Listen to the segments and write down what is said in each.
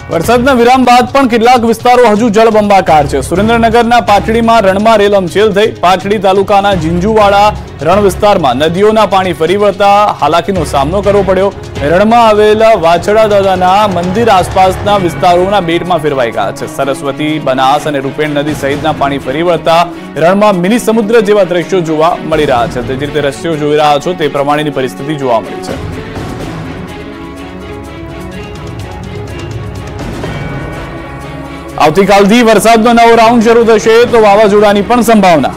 વરસાદના વિરામ બાદ પણ કેટલાક વિસ્તારો હજુ જળબંબાકાર છે। સુરેન્દ્રનગરના પાટડીમાં રણમાં રેલમછેલ થઈ। પાટડી તાલુકાના જીંજુવાડા રણ વિસ્તારમાં નદીઓના પાણી ફરી વળતા હાલાકીનો સામનો કરવો પડ્યો। રણમાં આવેલા વાછડા દાદાના મંદિર આસપાસના વિસ્તારોના બેટમાં ફેરવાઈ ગયા છે। સરસ્વતી, બનાસ અને રૂપેણ નદી સહિતના પાણી ફરી વળતા રણમાં મિની સમુદ્ર જેવા દ્રશ્યો જોવા મળી રહ્યા છે। તે જ રીતે દ્રશ્યો જોઈ રહ્યા છો તે પ્રમાણેની પરિસ્થિતિ જોવા મળી છે। આવતીકાલથી વરસાદનો નવો રાઉન્ડ શરૂ થશે તો વાવાઝોડાની પણ સંભાવના।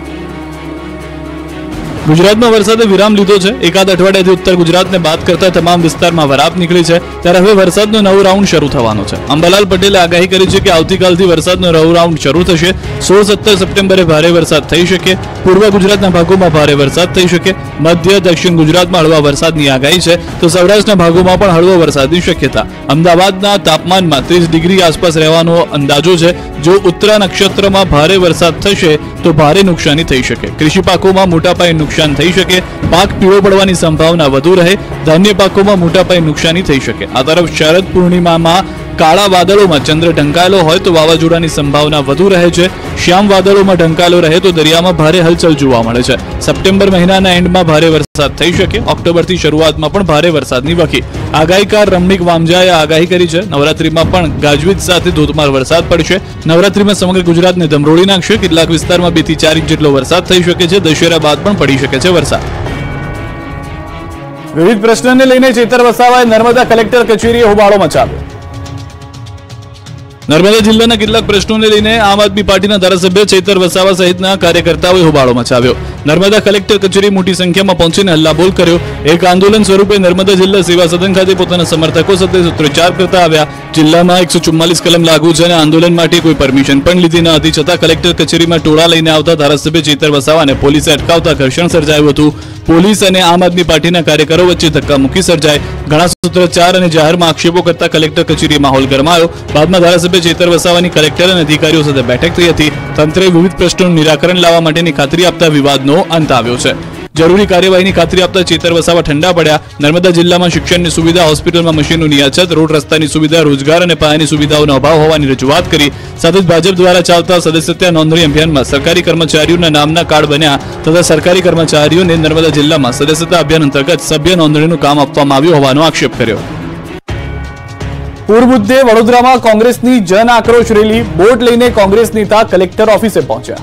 ગુજરાતમાં વરસાદે વિરામ લીધો છે। એકાદ અઠવાડિયાથી ઉત્તર ગુજરાતને બાદ કરતા તમામ વિસ્તારમાં વરાપ નીકળી છે, ત્યારે હવે વરસાદનો નવો રાઉન્ડ શરૂ થવાનો છે। અંબાલાલ પટેલે આગાહી કરી છે કે આવતીકાલથી વરસાદનો નવો રાઉન્ડ શરૂ થશે। 16-17 સપ્ટેમ્બરે ભારે વરસાદ થઈ શકે। પૂર્વ ગુજરાતના ભાગોમાં ભારે વરસાદ થઈ શકે। મધ્ય દક્ષિણ ગુજરાતમાં હળવા વરસાદની આગાહી છે, તો સૌરાષ્ટ્રના ભાગોમાં પણ હળવો વરસાદની શક્યતા। અમદાવાદના તાપમાનમાં 30 ડિગ્રી આસપાસ રહેવાનો અંદાજો છે। જો ઉત્તરા નક્ષત્રમાં ભારે વરસાદ થશે તો ભારે નુકસાની થઈ શકે। કૃષિ પાકોમાં મોટા પાયે નુકસાન થઈ શકે। પાક પીળો પડવાની સંભાવના વધુ રહે। ધાન્ય પાકોમાં મોટા પાયે નુકસાની થઈ શકે। આ તરફ શરદ પૂર્ણિમામાં કાળા વાદળોમાં ચંદ્ર ઢંકાયેલો હોય તો વાવાઝોડાની સંભાવના વધુ રહે છે। શ્યામ વાદળોમાં ઢંકાયેલો રહે તો દરિયામાં ભારે હલચલ જોવા મળે છે। સપ્ટેમ્બર મહિનાના એન્ડમાં ભારે વરસાદ થઈ શકે। ઓક્ટોબરથી શરૂઆતમાં પણ ભારે વરસાદની વકી આગાહીકાર રમણીક વામજાએ આગાહી કરી છે। નવરાત્રીમાં પણ ગાજવીજ સાથે ધોધમાર વરસાદ પડશે। નવરાત્રીમાં સમગ્ર ગુજરાતને ધમરોળી નાખશે। કેટલાક વિસ્તારમાં 2 થી 4 ઇંચ જેટલો વરસાદ થઈ શકે છે। દશેરા બાદ પણ પડી શકે છે વરસાદ। વિવિધ પ્રશ્નને લઈને ચેતર વસાવાએ નર્મદા કલેક્ટર કચેરીએ હોબાળો મચાવ્યો। નર્મદા જિલ્લાના કેટલાક પ્રશ્નોને લઈને આમ આદમી પાર્ટીના ધારાસભ્ય ચેતર વસાવા સહિતના કાર્યકર્તાઓએ હોબાળો મચાવ્યો। નર્મદા કલેક્ટર કચેરી મોટી સંખ્યામાં પહોંચીને હલ્લાબોલ કર્યો। એક આંદોલન સ્વરૂપે નર્મદા જિલ્લા સેવા સદન ખાતે પોતાના સમર્થકો સાથે સૂત્રોચ્ચાર કરતા આવ્યા। જિલ્લામાં 144 કલમ લાગુ છે અને આંદોલન માટે કોઈ પરમિશન પણ લીધી ન હતી, છતાં કલેક્ટર કચેરીમાં ટોળા લઈને આવતા ધારાસભ્ય ચેતર વસાવાને પોલીસે અટકાવતા ઘર્ષણ સર્જાયું હતું। પોલીસ અને આમ આદમી પાર્ટીના કાર્યકરો વચ્ચે ધક્કામુક્કી સર્જાઈ। ઘણા સૂત્રોચ્ચાર અને જાહેરમાં આક્ષેપો કરતા કલેક્ટર કચેરી માહોલ ગરમાયો। બાદમાં ધારાસભ્ય ચેતર વસાવાની કલેક્ટર અને અધિકારીઓ સાથે બેઠક થઈ હતી। તંત્રે વિવિધ પ્રશ્નોનું નિરાકરણ લાવવા માટેની ખાતરી આપતા વિવાદનો અંત આવ્યો છે। જરૂરી કાર્યવાહીની ખાતરી આપતા ચેતર વસાવા ઠંડા પડ્યા। નર્મદા જિલ્લામાં શિક્ષણની સુવિધા, હોસ્પિટલમાં મશીનોની અછત, રોડ રસ્તાની સુવિધા, રોજગાર અને પાયાની સુવિધાઓનો અભાવ હોવાની રજૂઆત કરી। સાથે જ ભાજપ દ્વારા ચાલતા સદસ્યતા નોંધણી અભિયાનમાં સરકારી કર્મચારીઓના નામના કાર્ડ બન્યા તથા સરકારી કર્મચારીઓને નર્મદા જિલ્લામાં સદસ્યતા અભિયાન અંતર્ગત સભ્ય નોંધણીનું કામ આપવામાં આવ્યું હોવાનો આક્ષેપ કર્યો। પૂર મુદ્દે વડોદરામાં કોંગ્રેસની જન આક્રોશ રેલી। બોટ લઈને કોંગ્રેસ નેતા કલેક્ટર ઓફિસે પહોંચ્યા।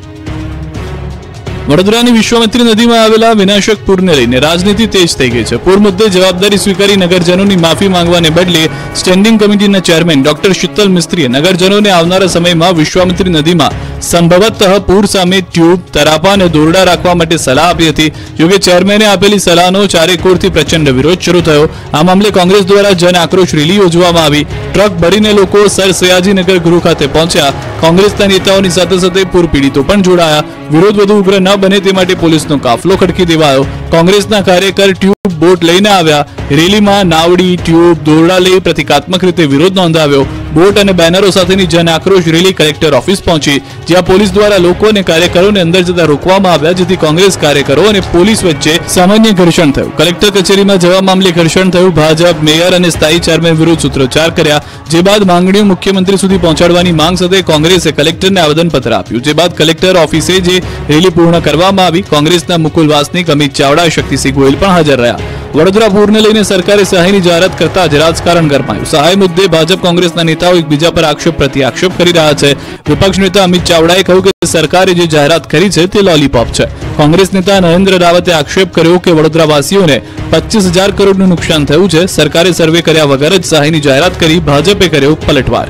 વડોદરાની વિશ્વામિત્રી નદીમાં આવેલા વિનાશક પૂરને લઈને રાજનીતિ તેજ થઈ ગઈ છે। પૂર મુદ્દે જવાબદારી સ્વીકારી નગરજનોની માફી માંગવાને બદલે સ્ટેન્ડિંગ કમિટીના ચેરમેન ડોક્ટર શીતલ મિસ્ત્રીએ નગરજનોને આવનારા સમયમાં વિશ્વામિત્રી નદીમાં સંભવતઃ પૂર સામે ટ્યુબ, તરાપા અને દોરડા રાખવા માટે સલાહ આપી હતી। જોકે ચેરમેને આપેલી સલાહનો ચારેકોરથી પ્રચંડ વિરોધ શરૂ થયો। આ મામલે કોંગ્રેસ દ્વારા જન આક્રોશ રેલી યોજવામાં આવી। ટ્રક ભરીને લોકો સર સયાજીનગર ગૃહ ખાતે પહોંચ્યા। કોંગ્રેસના નેતાઓની સાથે સાથે પૂર પીડિતો પણ જોડાયા। વિરોધ વધુ ઉગ્ર ન બને તે માટે પોલીસનો કાફલો ખડકી દેવાયો। કોંગ્રેસના કાર્યકર ટ્યુબ, બોટ લઈને આવ્યા। રેલીમાં નાવડી, ટ્યુબ, દોરડા લઈ પ્રતિકાત્મક રીતે વિરોધ નોંધાવ્યો। બોટ અને બેનરો સાથેની જન આક્રોશ રેલી કલેક્ટર ઓફિસ પહોંચી, જ્યાં પોલીસ દ્વારા લોકો અને કાર્યકરોને અંદર જતા રોકવામાં આવ્યા, જેથી કોંગ્રેસ કાર્યકરો અને પોલીસ વચ્ચે સામાન્ય ઘર્ષણ થયું। કલેક્ટર કચેરીમાં જવા મામલે ઘર્ષણ થયું। ભાજપ, મેયર અને સ્થાયી ચેરમેન વિરુદ્ધ સૂત્રોચ્ચાર કર્યા, જે બાદ માંગણીઓ મુખ્યમંત્રી સુધી પહોંચાડવાની માંગ સાથે કોંગ્રેસે કલેક્ટરને આવેદનપત્ર આપ્યું, જે બાદ કલેક્ટર ઓફિસે જે રેલી પૂર્ણ કરવામાં આવી। કોંગ્રેસના મુકુલ વાસનિક, અમિત ચાવડા, શક્તિસિંહ ગોહિલ પણ હાજર રહ્યા। વડોદરા પૂરને લઈને સરકારે સહાયની જાહેરાત કરતા જ રાજકારણ ગરમાયું। સહાય મુદ્દે ભાજપ કોંગ્રેસના નેતાઓ એકબીજા પર આક્ષેપ પ્રતિ આક્ષેપ કરી રહ્યા છે। વિપક્ષ નેતા અમિત ચાવડાએ કહ્યું કે સરકારે જે જાહેરાત કરી છે તે લોલીપોપ છે। કોંગ્રેસ નેતા નરેન્દ્ર રાવતે આક્ષેપ કર્યો કે વડોદરાવાસીઓને 25,000 કરોડનું નુકસાન થયું છે। સરકારે સર્વે કર્યા વગર જ સહાયની જાહેરાત કરી, ભાજપે કર્યો પલટવાર।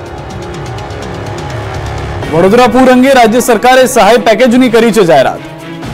વડોદરા પૂર અંગે રાજ્ય સરકારે સહાય પેકેજની કરી છે જાહેરાત।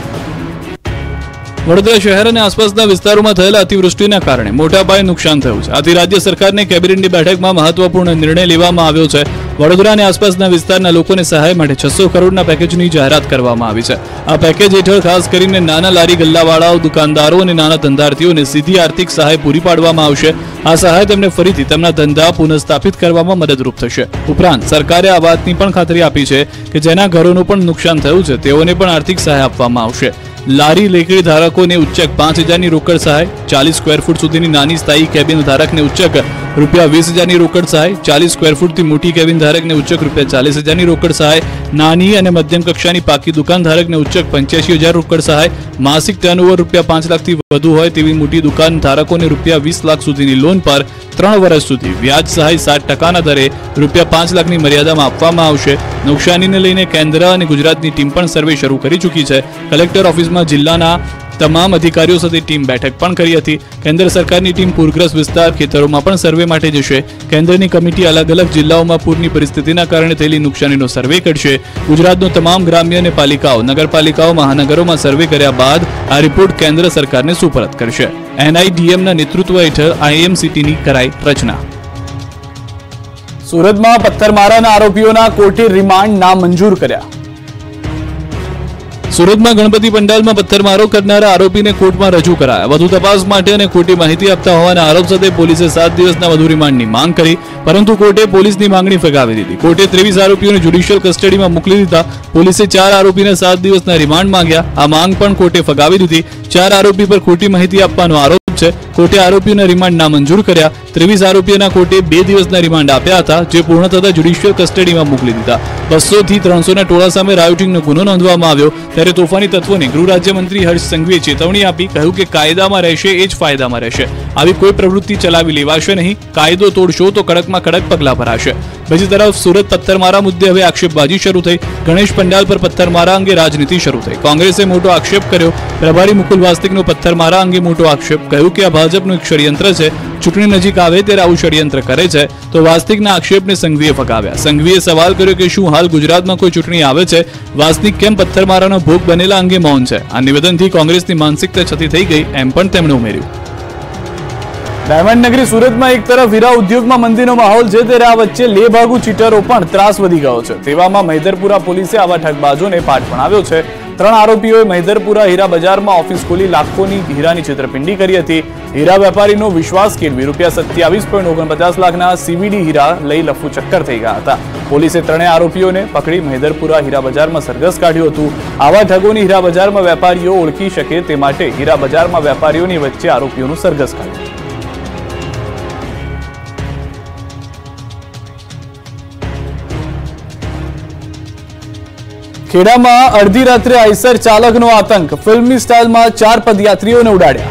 વડોદરા શહેર અને આસપાસના વિસ્તારોમાં થયેલા અતિવૃષ્ટિના કારણે મોટા પાયે નુકસાન થયું છે। આથી રાજ્ય સરકારની કેબિનેટની બેઠકમાં મહત્વપૂર્ણ નિર્ણય લેવામાં આવ્યો છે। વડોદરા અને આસપાસના વિસ્તારના લોકોને સહાય માટે 600 કરોડના પેકેજની જાહેરાત કરવામાં આવી છે। આ પેકેજ હેઠળ ખાસ કરીને નાના લારી ગલ્લાવાળાઓ, દુકાનદારો અને નાના ધંધાર્થીઓને સીધી આર્થિક સહાય પૂરી પાડવામાં આવશે। આ સહાય તેમને ફરીથી તેમના ધંધા પુનઃસ્થાપિત કરવામાં મદદરૂપ થશે। ઉપરાંત સરકારે આ વાતની પણ ખાતરી આપી છે કે જેના ઘરોનું પણ નુકસાન થયું છે તેઓને પણ આર્થિક સહાય આપવામાં આવશે। લારી લેકડી ધારકોને ઉચ્ચક 5,000ની રોકડ સહાય, 40 સ્ક્વેર ફૂટ સુધીની નાની સ્થાયી કેબિન ધારકને ઉચ્ચક ₹20,000ની રોકડ સહાય, 40 સ્ક્વેર ફૂટથી મોટી કેબિન ધારકને ઉચ્ચક ₹40,000ની રોકડ સહાય, નાની અને મધ્યમ કક્ષાની પાકી દુકાન ધારકને ઉચ્ચક 85,000 રોકડ સહાય, માસિક ટર્નઓવર ₹5 લાખથી વધુ હોય તેવી મોટી દુકાન ધારકોને ₹20 લાખ સુધીની લોન પર 3 વર્ષ સુધી વ્યાજ સહાય 7% દરે ₹5 લાખની મર્યાદામાં આપવામાં આવશે. નુકસાનીને લઈને કેન્દ્ર અને ગુજરાતની ટીમ પણ સર્વે શરૂ કરી ચૂકી છે. કલેક્ટર ઓફિસમાં જિલ્લાના તમામ અધિકારીઓ સાથે ટીમ બેઠક પણ કરી હતી. કેન્દ્ર સરકારની ટીમ પૂરગ્રસ્ત વિસ્તાર ખેતરોમાં પણ સર્વે માટે જશે. કેન્દ્રની કમિટી અલગ અલગ જિલ્લાઓમાં પૂરની પરિસ્થિતિના કારણે થયેલી નુકસાનીનો સર્વે કરશે. ગુજરાતનો તમામ ગ્રામ્ય અને પાલિકાઓ, નગરપાલિકાઓ, મહાનગરોમાં સર્વે કર્યા બાદ આ રિપોર્ટ કેન્દ્ર સરકારને સુપરત કરશે. NIDMના નેતૃત્વ હેઠળ IMCTની કરાઈ રચના. સુરતમાં પથ્થરમારાના આરોપીઓના કોર્ટે રિમાન્ડ નામંજૂર કર્યા. સુરતમાં ગણપતિ પંડાલમાં પથ્થરમારો કરનારા આરોપીને કોર્ટમાં રજૂ કરાયા. વધુ તપાસ માટે અને ખોટી માહિતી આપતા હોવાના આરોપ સાથે પોલીસે 7 દિવસના વધુ રિમાન્ડની માંગ કરી, પરંતુ કોર્ટે પોલીસની માંગણી ફગાવી દીધી. કોર્ટે 23 આરોપીઓને જ્યુડિશિયલ કસ્ટડીમાં મોકલી દીધા. પોલીસે 4 આરોપીને 7 દિવસના રિમાન્ડ માંગ્યા. આ માંગ પણ કોર્ટે ફગાવી દીધી. 4 આરોપી પર ખોટી માહિતી આપવાનો આરોપ છે. કોર્ટે આરોપીઓના રિમાન્ડ નામંજૂર કર્યા. 23 આરોપીઓના કોર્ટે 2 દિવસના રિમાન્ડ આપ્યા હતા, જે પૂર્ણ થતા જ્યુડિશિયલ કસ્ટડીમાં મોકલી દીધા. 200 થી 300ના ટોળા સામે રાયોટિંગનો ગુનો નોંધવામાં આવ્યો. ત્યારે તોફાની તત્વોને ગૃહ રાજ્યમંત્રી હર્ષ સંઘવીએ ચેતવણી આપી, કહ્યું કે કાયદામાં રહેશે એ જ ફાયદામાં રહેશે. આવી કોઈ પ્રવૃત્તિ ચલાવી લેવાશે નહીં. કાયદો તોડશો તો કડકમાં કડક પગલાં ભરાશે. બીજી તરફ સુરત પથ્થરમારા મુદ્દે હવે આક્ષેપબાજી શરૂ થઈ. ગણેશ પંડાલ પર પથ્થરમારા અંગે રાજનીતિ શરૂ થઈ. કોંગ્રેસે મોટો આક્ષેપ કર્યો. પ્રભારી મુકુલ વાસ્તિકનો પથ્થરમારા અંગે મોટો આક્ષેપ, કહ્યું કે આ ભાજપનું એક ષડયંત્ર છે. ચૂંટણી નજીક આવે ત્યારે આવું ષડયંત્ર કરે છે. તો વાસ્તિકના આક્ષેપને સંઘવીએ ફગાવ્યા. સંઘવીએ સવાલ કર્યો કે શું હાલ ગુજરાતમાં કોઈ ચૂંટણી આવે છે? વાસ્તિક કેમ પથ્થરમારાનો ભોગ બનેલા અંગે મૌન છે? આ નિવેદનથી કોંગ્રેસની માનસિકતા છતી થઈ ગઈ, એમ પણ તેમણે ઉમેર્યું. ડાયમંડ નગરી સુરતમાં એક તરફ હીરા ઉદ્યોગમાં મંદીનો માહોલ છે, ત્યારે આ વચ્ચે લેભાગુ ચીટરો પણ ત્રાસ વધી ગયો છે. તેવામાં મહેદરપુરા પોલીસે આવા ઠગબાજોને પાઠ ભણાવ્યો છે. 3 આરોપીઓએ મહેદરપુરા હીરા બજારમાં ઓફિસ ખોલી લાખોની હીરાની છેતરપિંડી કરી હતી. હીરા વેપારીનો વિશ્વાસ કેળવી ₹27.49 લાખના CVD હીરા લઈ લફુ ચક્કર થઈ ગયા હતા. પોલીસે 3 આરોપીઓને પકડી મહેદરપુરા હીરા બજારમાં સરઘસ કાઢ્યું હતું. આવા ઠગોની હીરા બજારમાં વેપારીઓ ઓળખી શકે તે માટે હીરા બજારમાં વેપારીઓની વચ્ચે આરોપીઓનું સરઘસ કાઢ્યું. ખેડામાં અડધી રાત્રે આઈસર ચાલકનો આતંક. ફિલ્મી સ્ટાઇલમાં 4 પદયાત્રીઓને ઉડાડ્યા.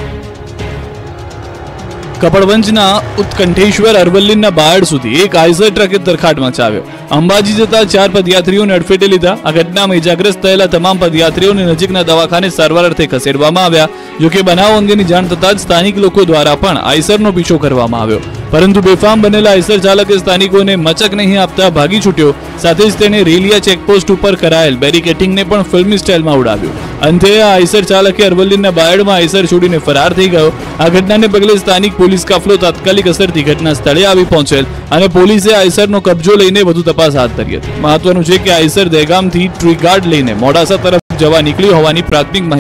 કપડવંજના ઉત્કંઠેશ્વર અરવલ્લીના બાયડ સુધી એક આઈસર ટ્રકે તરખાટ મચાવ્યો. અંબાજી જતા 4 પદયાત્રીઓને અડફેટે લીધા. આ ઘટનામાં ઇજાગ્રસ્ત થયેલા તમામ પદયાત્રીઓને નજીકના દવાખાને સારવાર અર્થે ખસેડવામાં આવ્યા. જોકે બનાવ અંગેની જાણ થતાં જ સ્થાનિક લોકો દ્વારા પણ આઈસરનો પીછો કરવામાં આવ્યો, પરંતુ બેફામ બનેલા આઈસર ચાલકે સ્થાનિકોને મચક નહીં આપતા ભાગી છૂટ્યો. સાથે જ તેણે રેલિયા ચેકપોસ્ટ ઉપર કરાયેલ બેરિકેટિંગને પણ ફિલ્મી સ્ટાઇલમાં ઉડાવ્યું. અંતે આ આઈસર ચાલકે અરવલ્લીના બાયડમાં આઈસર છોડીને ફરાર થઈ ગયો. આ ઘટનાને પગલે સ્થાનિક પોલીસ કાફલો તાત્કાલિક અસરથી ઘટના સ્થળે આવી પહોંચેલ અને પોલીસે આઈસરનો કબજો લઈને વધુ તપાસ હાથ ધરી હતી. મહત્વનું છે કે આઈસર દહેગામથી ટ્રી ગાર્ડ લઈને મોડાસા તરફ જવા નીકળી હોવાની પ્રાથમિક